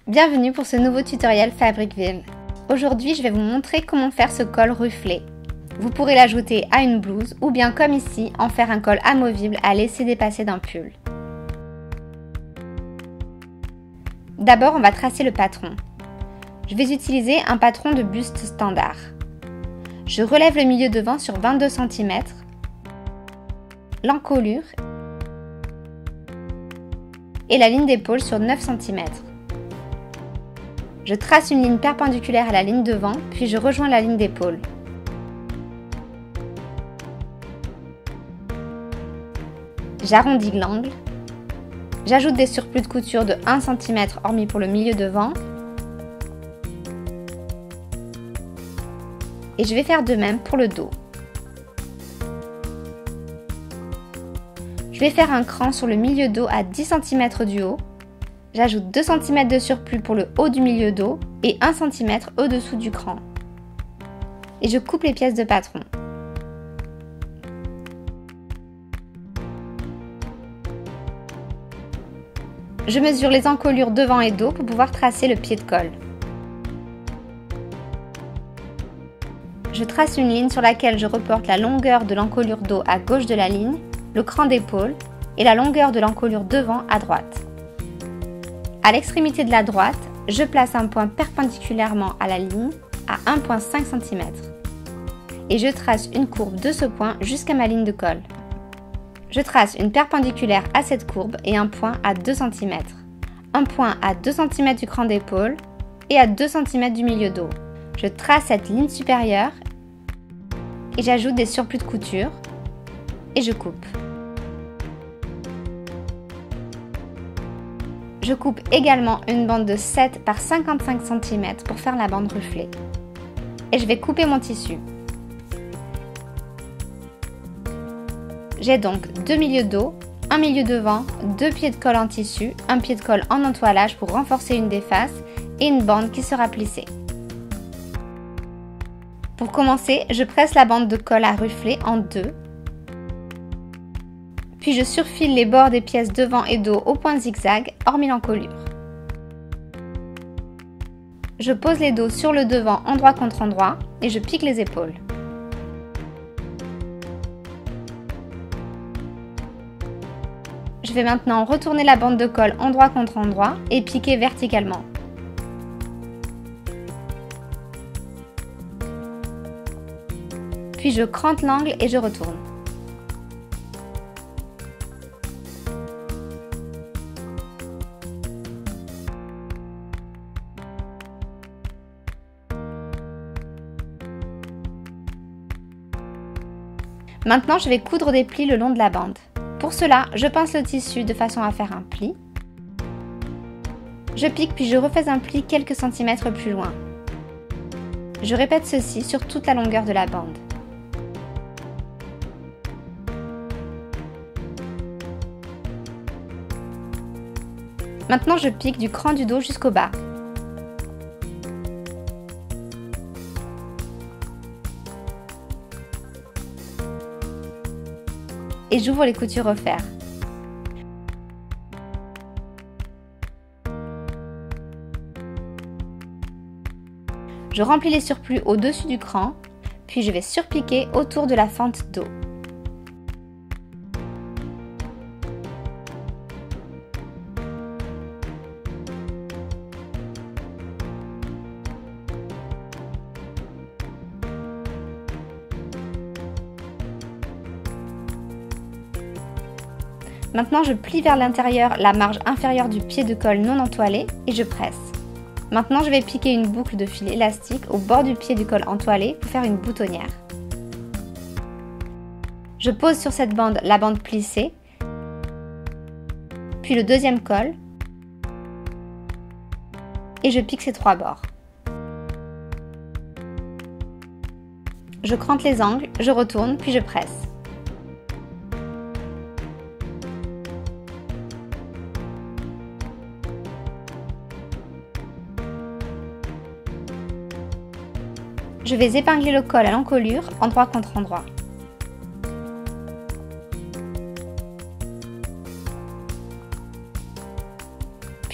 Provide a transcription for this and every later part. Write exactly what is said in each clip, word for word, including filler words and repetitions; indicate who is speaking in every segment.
Speaker 1: Bienvenue pour ce nouveau tutoriel Fabricville. Aujourd'hui, je vais vous montrer comment faire ce col rufflé. Vous pourrez l'ajouter à une blouse ou bien comme ici, en faire un col amovible à laisser dépasser d'un pull. D'abord, on va tracer le patron. Je vais utiliser un patron de buste standard. Je relève le milieu devant sur vingt-deux centimètres, l'encolure et la ligne d'épaule sur neuf centimètres. Je trace une ligne perpendiculaire à la ligne devant, puis je rejoins la ligne d'épaule. J'arrondis l'angle. J'ajoute des surplus de couture de un centimètre hormis pour le milieu devant. Et je vais faire de même pour le dos. Je vais faire un cran sur le milieu dos à dix centimètres du haut. J'ajoute deux centimètres de surplus pour le haut du milieu dos et un centimètre au-dessous du cran. Et je coupe les pièces de patron. Je mesure les encolures devant et dos pour pouvoir tracer le pied de colle. Je trace une ligne sur laquelle je reporte la longueur de l'encolure dos à gauche de la ligne, le cran d'épaule et la longueur de l'encolure devant à droite. À l'extrémité de la droite, je place un point perpendiculairement à la ligne à un virgule cinq centimètres et je trace une courbe de ce point jusqu'à ma ligne de colle. Je trace une perpendiculaire à cette courbe et un point à deux centimètres, un point à deux centimètres du cran d'épaule et à deux centimètres du milieu dos. Je trace cette ligne supérieure et j'ajoute des surplus de couture et je coupe. Je coupe également une bande de sept par cinquante-cinq centimètres pour faire la bande rufflée. Et je vais couper mon tissu. J'ai donc deux milieux dos, un milieu devant, deux pieds de colle en tissu, un pied de colle en entoilage pour renforcer une des faces et une bande qui sera plissée. Pour commencer, je presse la bande de colle à ruffler en deux. Puis je surfile les bords des pièces devant et dos au point zigzag, hormis l'encolure. Je pose les dos sur le devant endroit contre endroit et je pique les épaules. Je vais maintenant retourner la bande de colle endroit contre endroit et piquer verticalement. Puis je crante l'angle et je retourne. Maintenant, je vais coudre des plis le long de la bande. Pour cela, je pince le tissu de façon à faire un pli. Je pique puis je refais un pli quelques centimètres plus loin. Je répète ceci sur toute la longueur de la bande. Maintenant, je pique du cran du dos jusqu'au bas. Et j'ouvre les coutures au fer. Je remplis les surplus au-dessus du cran, puis je vais surpiquer autour de la fente dos. Maintenant, je plie vers l'intérieur la marge inférieure du pied de colle non entoilé et je presse. Maintenant, je vais piquer une boucle de fil élastique au bord du pied du col entoilé pour faire une boutonnière. Je pose sur cette bande la bande plissée, puis le deuxième col et je pique ces trois bords. Je crante les angles, je retourne puis je presse. Je vais épingler le col à l'encolure, endroit contre endroit.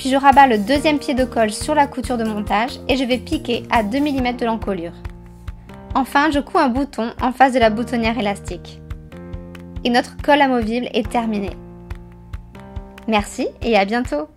Speaker 1: Puis je rabats le deuxième pied de colle sur la couture de montage et je vais piquer à deux millimètres de l'encolure. Enfin, je couds un bouton en face de la boutonnière élastique. Et notre colle amovible est terminée. Merci et à bientôt!